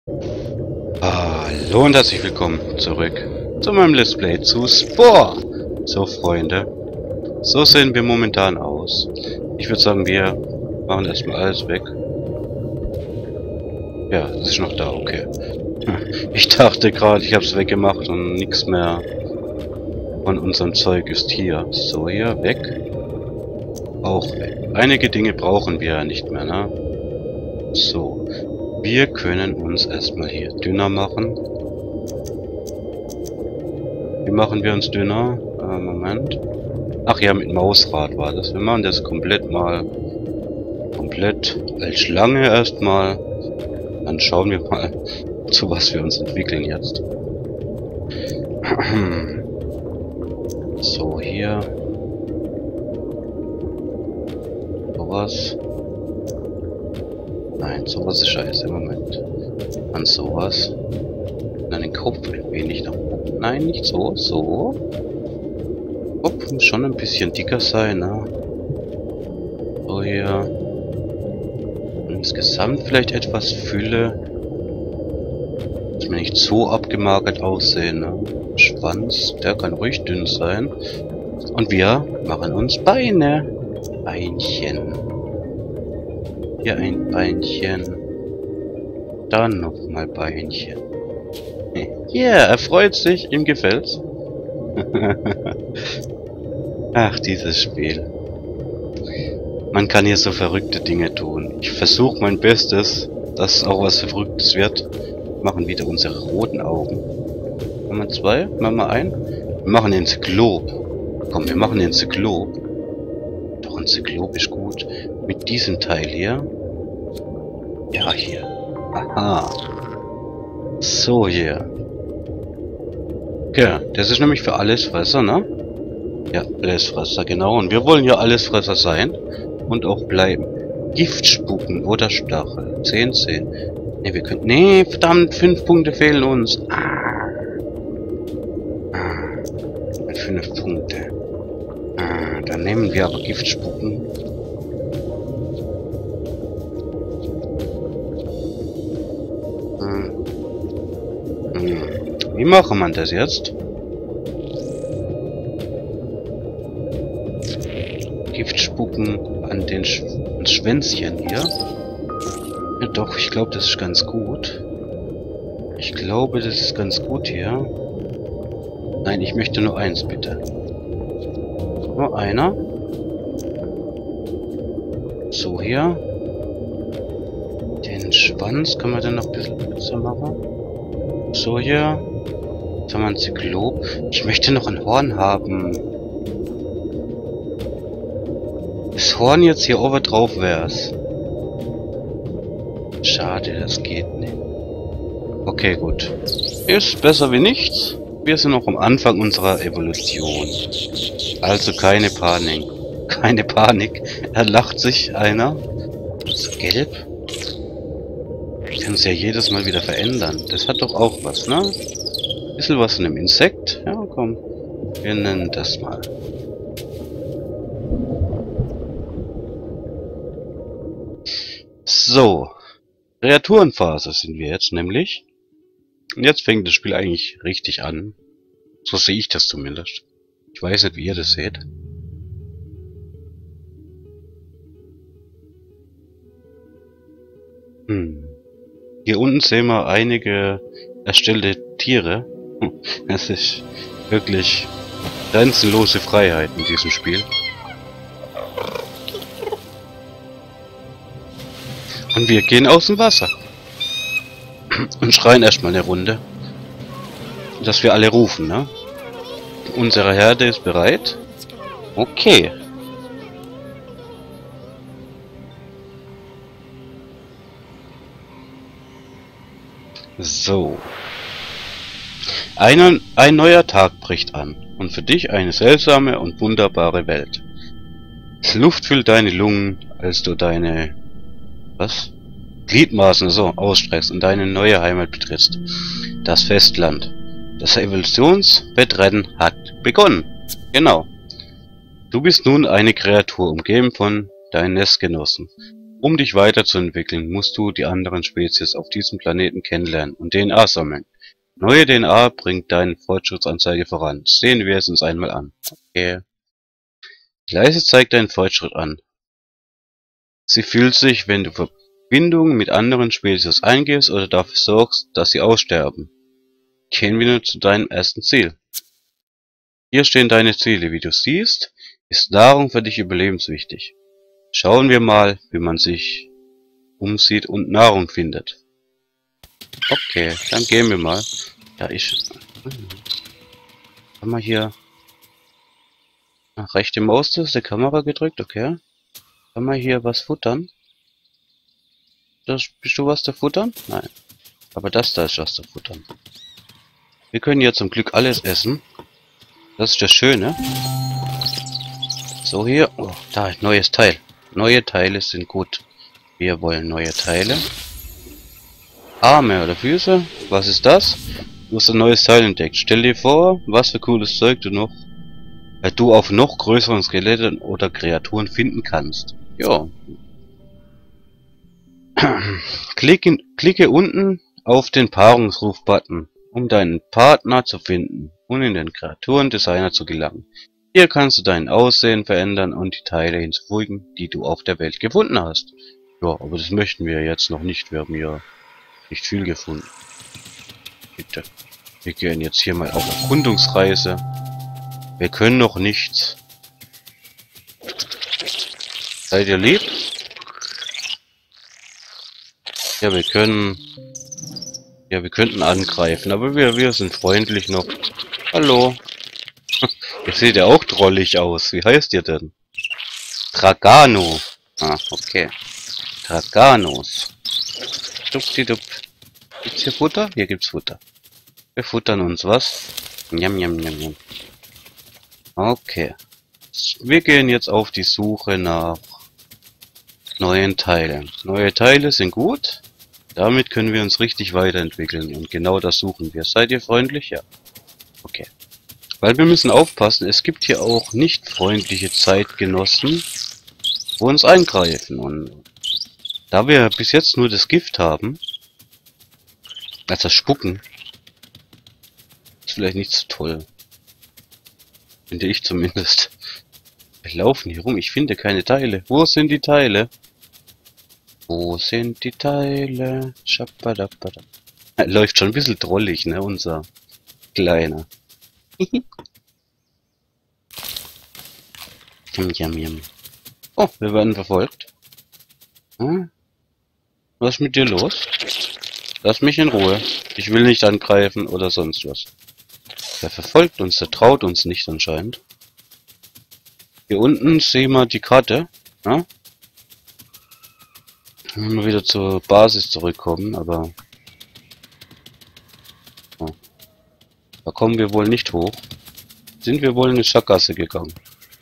Hallo und herzlich willkommen zurück zu meinem Let's Play zu Spore. So, Freunde, so sehen wir momentan aus. Ich würde sagen, wir machen erstmal alles weg. Ja, das ist noch da, okay. Ich dachte gerade, ich habe es weggemacht und nichts mehr von unserem Zeug ist hier. So, hier, weg. Auch weg. Einige Dinge brauchen wir ja nicht mehr, ne? So. Wir können uns erstmal hier dünner machen. Wie machen wir uns dünner? Moment. Ach ja, mit Mausrad war das. Wir machen das komplett als Schlange erstmal. Dann schauen wir mal, zu was wir uns entwickeln jetzt. So, hier. Sowas. Nein, sowas ist scheiße. Moment. An sowas. Dann den Kopf ein wenig nach oben. Nein, nicht so. So. Kopf muss schon ein bisschen dicker sein, ne? So hier. Und insgesamt vielleicht etwas Fülle. Dass wir nicht so abgemagert aussehen, ne? Schwanz, der kann ruhig dünn sein. Und wir machen uns Beine. Beinchen. Hier ein Beinchen. Dann nochmal Beinchen. Ja, yeah, er freut sich, ihm gefällt's. Ach, dieses Spiel. Man kann hier so verrückte Dinge tun. Ich versuche mein Bestes, dass auch was Verrücktes wird. Wir machen wieder unsere roten Augen. Machen wir zwei? Machen wir ein? Wir machen den Zyklop. Komm, wir machen den Zyklop. Doch, ein Zyklop ist gut. Mit diesem Teil hier. Ja, hier. Aha. So, hier. Okay, das ist nämlich für Allesfresser, ne? Ja, Allesfresser, genau. Und wir wollen ja Allesfresser sein. Und auch bleiben. Gift spucken oder Stachel. 10. Ne, wir können... Ne, verdammt, 5 Punkte fehlen uns. 5 Punkte. Dann nehmen wir aber Gift spucken. Wie macht man das jetzt? Gift spucken an den ans Schwänzchen hier. Ja doch, ich glaube, das ist ganz gut. Ich glaube, das ist ganz gut hier. Nein, ich möchte nur eins, bitte. Nur einer. So, hier. Den Schwanz können wir dann noch ein bisschen besser machen. So, hier. Jetzt haben wir ein Zyklop. Ich möchte noch ein Horn haben. Das Horn jetzt hier oben drauf wär's. Schade, das geht nicht. Okay, gut. Ist besser wie nichts. Wir sind noch am Anfang unserer Evolution. Also keine Panik. Keine Panik. Er lacht sich einer. So gelb. Ich kann es ja jedes Mal wieder verändern. Das hat doch auch was, ne? Bisschen was von einem Insekt. Ja, komm. Wir nennen das mal. So. Kreaturenphase sind wir jetzt nämlich. Und jetzt fängt das Spiel eigentlich richtig an. So sehe ich das zumindest. Ich weiß nicht, wie ihr das seht. Hier unten sehen wir einige erstellte Tiere. Es ist wirklich grenzenlose Freiheit in diesem Spiel. Und wir gehen aus dem Wasser. Und schreien erstmal eine Runde. Dass wir alle rufen, ne? Unsere Herde ist bereit. Okay. So. Ein neuer Tag bricht an. Und für dich eine seltsame und wunderbare Welt. Luft füllt deine Lungen, als du deine... Was? Gliedmaßen so ausstreckst und deine neue Heimat betrittst. Das Festland. Das Evolutionswettrennen hat begonnen. Genau. Du bist nun eine Kreatur, umgeben von deinen Nestgenossen. Um dich weiterzuentwickeln, musst du die anderen Spezies auf diesem Planeten kennenlernen und DNA sammeln. Neue DNA bringt deine Fortschrittsanzeige voran. Sehen wir es uns einmal an. Okay. Gleise zeigt deinen Fortschritt an. Sie fühlt sich, wenn du Verbindungen mit anderen Spezies eingehst oder dafür sorgst, dass sie aussterben. Gehen wir nun zu deinem ersten Ziel. Hier stehen deine Ziele. Wie du siehst, ist Nahrung für dich überlebenswichtig. Schauen wir mal, wie man sich umsieht und Nahrung findet. Okay, dann gehen wir mal. Ja, haben wir hier rechte Maustaste der Kamera gedrückt, okay. Kann man hier was futtern? Bist du was zu futtern? Nein. Aber das da ist was zu futtern. Wir können ja zum Glück alles essen. Das ist das Schöne. So, hier. Oh, da, neues Teil. Neue Teile sind gut. Wir wollen neue Teile. Arme oder Füße? Was ist das? Du hast ein neues Teil entdeckt. Stell dir vor, was für cooles Zeug du auf noch größeren Skeletten oder Kreaturen finden kannst. Ja. Klicke unten auf den Paarungsruf-Button, um deinen Partner zu finden und in den Kreaturen-Designer zu gelangen. Hier kannst du dein Aussehen verändern und die Teile hinzufügen, die du auf der Welt gefunden hast. Ja, aber das möchten wir jetzt noch nicht. Wir haben ja nicht viel gefunden. Bitte. Wir gehen jetzt hier mal auf Erkundungsreise. Wir können noch nichts. Seid ihr lieb? Ja, wir können... Ja, wir könnten angreifen, aber wir sind freundlich noch. Hallo. Ihr seht ja auch drollig aus. Wie heißt ihr denn? Dragano. Ah, okay. Draganos. Dupdidup. Gibt's hier Futter? Hier gibt's Futter. Wir futtern uns was. Njam, njam, njam, njam. Okay. Wir gehen jetzt auf die Suche nach neuen Teilen. Neue Teile sind gut. Damit können wir uns richtig weiterentwickeln. Und genau das suchen wir. Seid ihr freundlich? Ja. Okay. Weil wir müssen aufpassen, es gibt hier auch nicht freundliche Zeitgenossen, wo uns eingreifen. Und da wir bis jetzt nur das Gift haben, also das Spucken, ist vielleicht nicht so toll. Finde ich zumindest. Wir laufen hier rum, ich finde keine Teile. Wo sind die Teile? Wo sind die Teile? Schapadabada. Läuft schon ein bisschen drollig, ne, unser Kleiner. Jam, jam. Oh, wir werden verfolgt. Hm? Was ist mit dir los? Lass mich in Ruhe. Ich will nicht angreifen oder sonst was. Der verfolgt uns, der traut uns nicht anscheinend. Hier unten sehen wir die Karte. Ja? Wenn wir wieder zur Basis zurückkommen, aber... Oh. Da kommen wir wohl nicht hoch. Sind wir wohl in eine Sackgasse gegangen?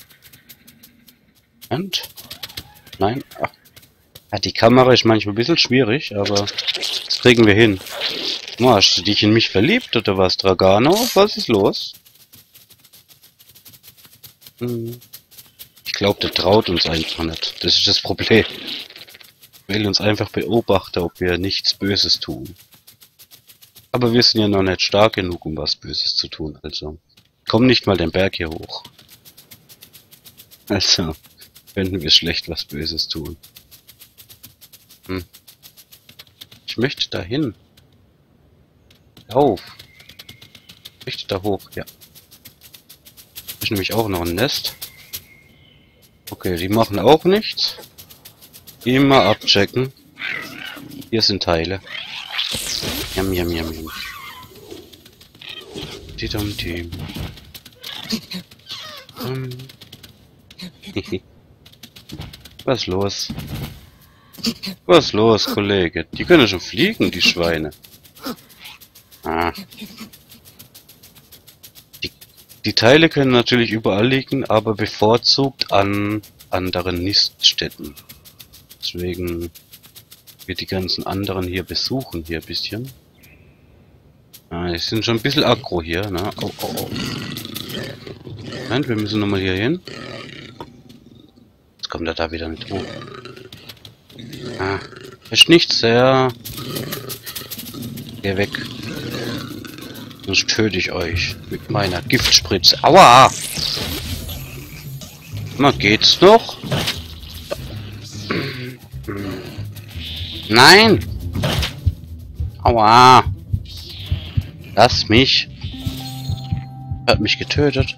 Und? Nein? Ach. Ja, die Kamera ist manchmal ein bisschen schwierig, aber das kriegen wir hin. Oh, hast du dich in mich verliebt oder was, Dragano? Was ist los? Ich glaube, der traut uns einfach nicht. Das ist das Problem. Er will uns einfach beobachten, ob wir nichts Böses tun. Aber wir sind ja noch nicht stark genug, um was Böses zu tun, also. Komm nicht mal den Berg hier hoch. Also, könnten wir schlecht was Böses tun. Ich möchte da hin. Auf. Ich möchte da hoch, ja. Hier ist nämlich auch noch ein Nest. Okay, die machen auch nichts. Immer abchecken. Hier sind Teile. Jam, jam, jam, jam. Tidum-tim. Was ist los? Was ist los, Kollege? Die können schon fliegen, die Schweine. Ah. Die Teile können natürlich überall liegen, aber bevorzugt an anderen Niststätten. Deswegen wird die ganzen anderen hier besuchen, hier ein bisschen. Ah, die sind schon ein bisschen aggro hier, ne? Oh, oh, oh. Moment, wir müssen nochmal hier hin. Jetzt kommt er da wieder nicht hoch. Ah, ist nichts sehr. Geh weg. Sonst töte ich euch mit meiner Giftspritze. Aua! Na, geht's noch? Nein! Aua! Lass mich! Er hat mich getötet.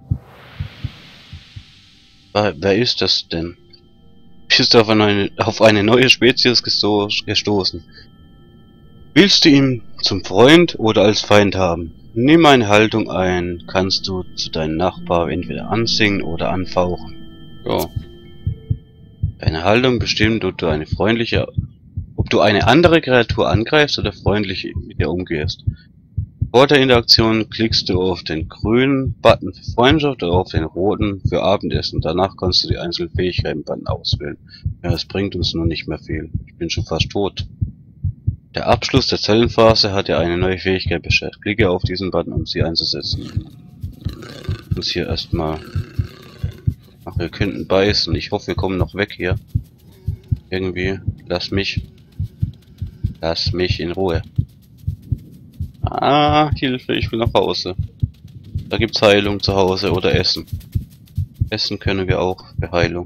Wer ist das denn? Bist du auf eine neue Spezies gestoßen? Willst du ihn zum Freund oder als Feind haben? Nimm eine Haltung ein, kannst du zu deinem Nachbar entweder ansingen oder anfauchen. Ja. Deine Haltung bestimmt, ob du eine andere Kreatur angreifst oder freundlich mit ihr umgehst. Vor der Interaktion klickst du auf den grünen Button für Freundschaft oder auf den roten für Abendessen. Danach kannst du die einzelnen Fähigkeiten-Button auswählen. Ja, das bringt uns nun nicht mehr viel. Ich bin schon fast tot. Der Abschluss der Zellenphase hat ja eine neue Fähigkeit beschert. Klicke auf diesen Button, um sie einzusetzen. Ich muss hier erstmal... Ach, wir könnten beißen. Ich hoffe, wir kommen noch weg hier. Irgendwie. Lass mich in Ruhe. Ah, Hilfe, ich will nach Hause. Da gibt's Heilung zu Hause oder Essen. Essen können wir auch für Heilung.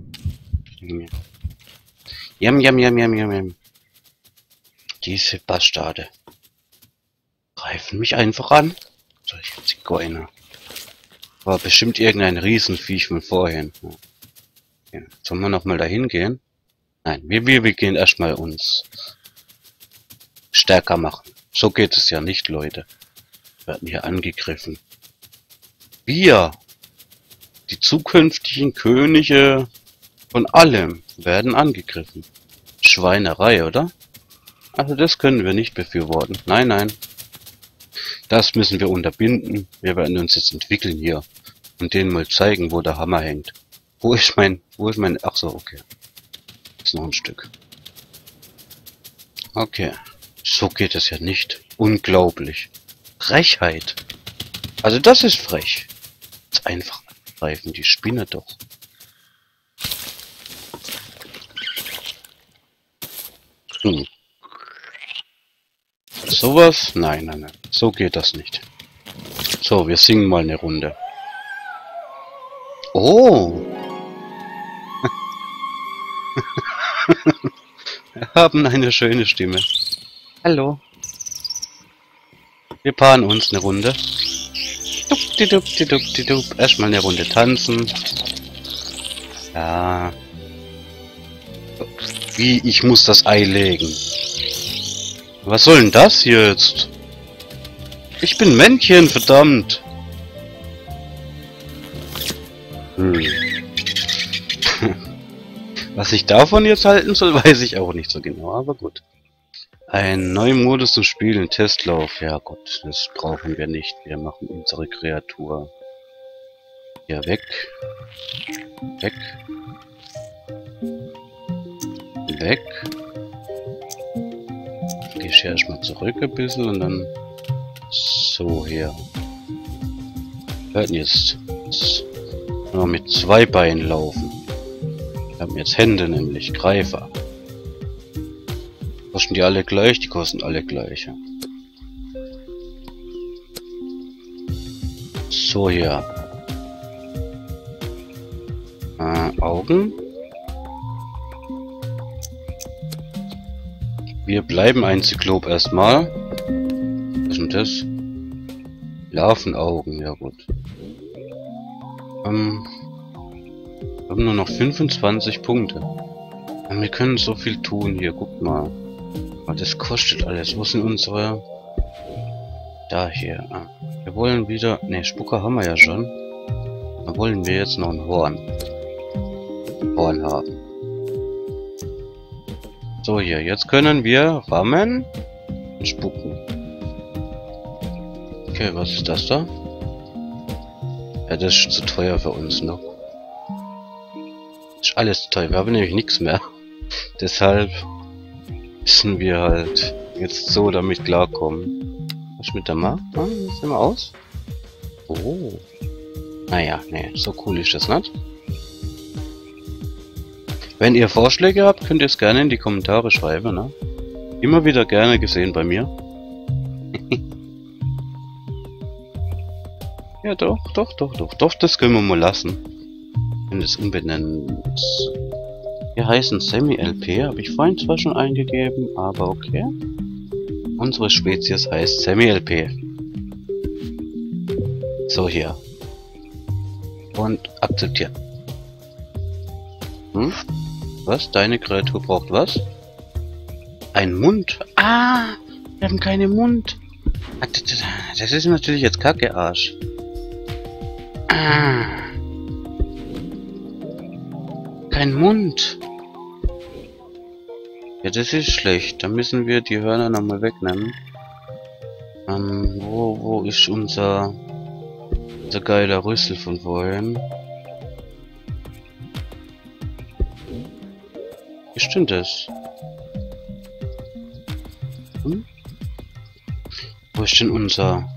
Jam, jam, jam, jam, jam, jam. Diese Bastarde greifen mich einfach an. Solche Zigeuner. War bestimmt irgendein Riesenviech von vorhin. Ja. Sollen wir nochmal dahin gehen? Nein, wir gehen erstmal uns stärker machen. So geht es ja nicht, Leute. Wir werden hier angegriffen. Wir, die zukünftigen Könige von allem, werden angegriffen. Schweinerei, oder? Also das können wir nicht befürworten. Nein, nein. Das müssen wir unterbinden. Wir werden uns jetzt entwickeln hier. Und denen mal zeigen, wo der Hammer hängt. Wo ist mein... Ach so, okay. Ist noch ein Stück. Okay. So geht es ja nicht. Unglaublich. Frechheit. Also das ist frech. Jetzt einfach angreifen, die Spinne doch. Sowas? Nein, nein, nein. So geht das nicht. So, wir singen mal eine Runde. Oh! Wir haben eine schöne Stimme. Hallo. Wir paaren uns eine Runde. Dupdidup. Erstmal eine Runde tanzen. Ja. Wie, ich muss das Ei legen. Was soll denn das jetzt? Ich bin Männchen, verdammt. Was ich davon jetzt halten soll, weiß ich auch nicht so genau, aber gut. Ein neuer Modus zum Spielen, Testlauf. Ja gut, das brauchen wir nicht. Wir machen unsere Kreatur. Ja, weg. Weg. Weg. Gehe ich erstmal zurück ein bisschen und dann so hier. Wir werden jetzt nur mit 2 Beinen laufen. Wir haben jetzt Hände, nämlich Greifer. Kosten die alle gleich? Die kosten alle gleich. So hier. Augen. Wir bleiben ein Zyklop erstmal. Was ist denn das? Larvenaugen, ja gut. Wir haben nur noch 25 Punkte. Und wir können so viel tun hier, guck mal. Aber das kostet alles. Wo sind unsere... Da hier. Wir wollen wieder... Ne, Spucker haben wir ja schon. Da wollen wir jetzt noch ein Horn haben. So, hier. Jetzt können wir rammen und spucken. Okay, was ist das da? Ja, das ist zu teuer für uns, ne? Ist alles zu teuer. Wir haben nämlich nichts mehr. Deshalb müssen wir halt jetzt so damit klarkommen. Was mit der Macht? Sehen wir aus? Oh. Naja, ne, so cool ist das nicht. Wenn ihr Vorschläge habt, könnt ihr es gerne in die Kommentare schreiben, ne? Immer wieder gerne gesehen bei mir. Ja, doch, das können wir mal lassen. Wenn es umbenennen. Wir heißen Semi-LP, habe ich vorhin zwar schon eingegeben, aber okay. Unsere Spezies heißt Semi-LP. So, hier. Und akzeptieren. Hm? Was? Deine Kreatur braucht was? Ein Mund? Ah! Wir haben keinen Mund! Das ist natürlich jetzt Kacke, Arsch. Ah! Kein Mund! Ja, das ist schlecht. Da müssen wir die Hörner nochmal wegnehmen. Wo ist unser geiler Rüssel von vorhin? Wie stimmt das? Hm? Wo ist denn unser...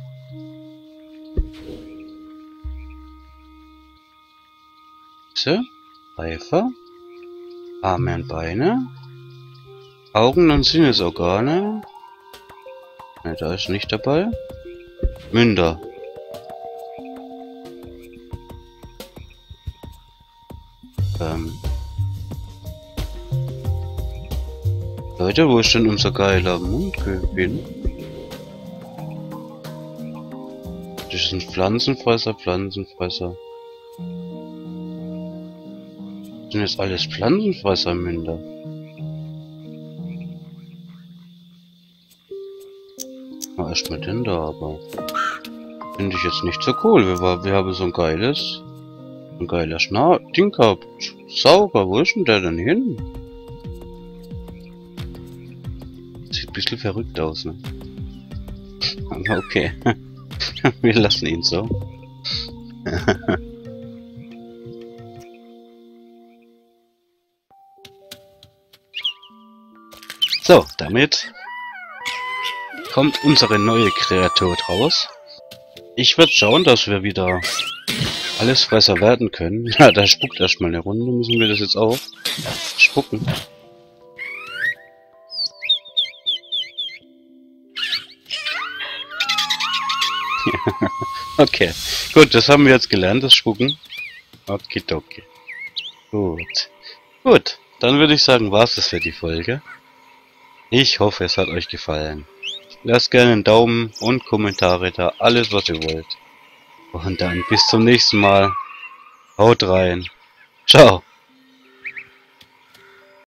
So? Pfeifer? Arme und Beine? Augen und Sinnesorgane? Ne, da ist nicht dabei. Münder. Leute, wo ist denn unser geiler Mundgewinn? Das ist ein Pflanzenfresser. Das sind jetzt alles Pflanzenfressermünder. Na, erstmal den da, aber finde ich jetzt nicht so cool. Wir haben so ein geiler Ding gehabt. Sauger, wo ist denn der denn hin? Sieht ein bisschen verrückt aus, ne? Aber okay. Wir lassen ihn so. So, damit kommt unsere neue Kreatur raus. Ich werde schauen, dass wir wieder Allesfresser werden können. Ja, da spuckt erstmal eine Runde. Müssen wir das jetzt auch spucken? Okay, gut, das haben wir jetzt gelernt, das Spucken. Okidoki. Gut, dann würde ich sagen, war's das für die Folge. Ich hoffe, es hat euch gefallen. Lasst gerne einen Daumen und Kommentare da, alles was ihr wollt. Und dann bis zum nächsten Mal. Haut rein. Ciao.